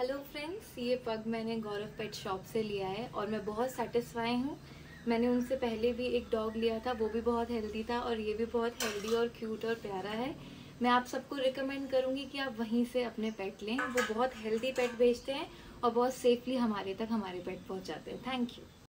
Hello friends, ये पग मैंने गौरव पेट शॉप से लिया है और मैं बहुत सेटिस्फाई हूँ। मैंने उनसे पहले भी एक डॉग लिया था, वो भी बहुत हेल्दी था और ये भी बहुत हेल्दी और क्यूट और प्यारा है। मैं आप सबको रिकमेंड करूँगी कि आप वहीं से अपने पेट लें। वो बहुत हेल्दी पेट बेचते हैं और बहुत सेफली हमारे तक हमारे पेट पहुँचाते हैं। Thank you.